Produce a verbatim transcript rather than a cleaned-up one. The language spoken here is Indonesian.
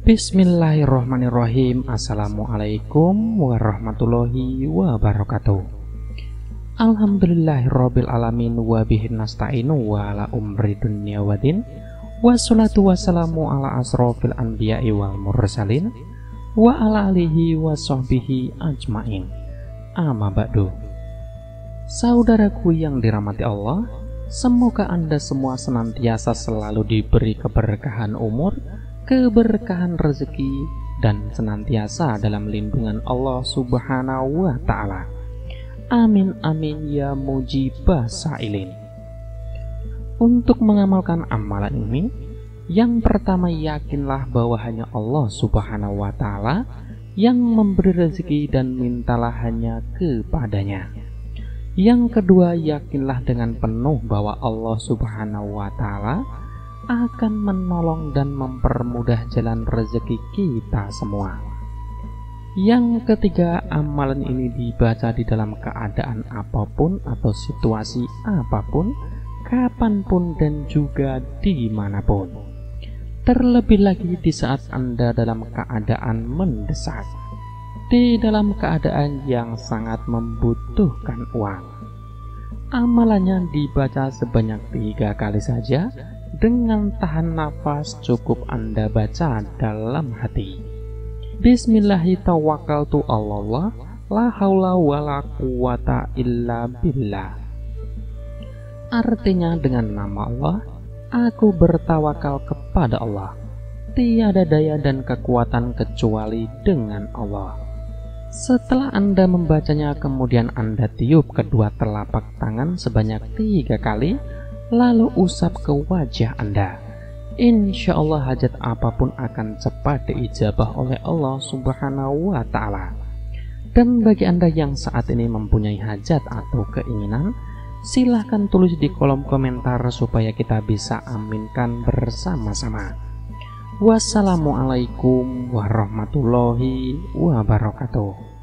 Bismillahirrahmanirrahim. Assalamualaikum warahmatullahi wabarakatuh. Alhamdulillahirabbil alamin wa bihi nasta'inu wa ala umri dunya waddin. Wassalatu wassalamu ala asrofil anbiya'i wal mursalin wa ala alihi wa sahbihi ajmain. Amma ba'du. Saudaraku yang dirahmati Allah, semoga Anda semua senantiasa selalu diberi keberkahan umur, keberkahan rezeki, dan senantiasa dalam lindungan Allah Subhanahu wa Ta'ala. Amin amin ya mujibah sa'ilin. Untuk mengamalkan amalan ini, yang pertama yakinlah bahwa hanya Allah Subhanahu wa Ta'ala yang memberi rezeki dan mintalah hanya kepadanya. Yang kedua, yakinlah dengan penuh bahwa Allah Subhanahu wa Ta'ala akan menolong dan mempermudah jalan rezeki kita semua. Yang ketiga, amalan ini dibaca di dalam keadaan apapun atau situasi apapun, kapanpun dan juga dimanapun. Terlebih lagi di saat Anda dalam keadaan mendesak, di dalam keadaan yang sangat membutuhkan uang. Amalannya dibaca sebanyak tiga kali saja. Dengan tahan nafas cukup Anda baca dalam hati. Bismillahirrahmanirrahim. Allah la haula wala quwata illa billah. Artinya, dengan nama Allah, aku bertawakal kepada Allah. Tiada daya dan kekuatan kecuali dengan Allah. Setelah Anda membacanya, kemudian Anda tiup kedua telapak tangan sebanyak tiga kali, lalu usap ke wajah Anda. Insya Allah hajat apapun akan cepat diijabah oleh Allah Subhanahu wa Ta'ala. Dan bagi Anda yang saat ini mempunyai hajat atau keinginan, silahkan tulis di kolom komentar supaya kita bisa aminkan bersama-sama. Wassalamualaikum warahmatullahi wabarakatuh.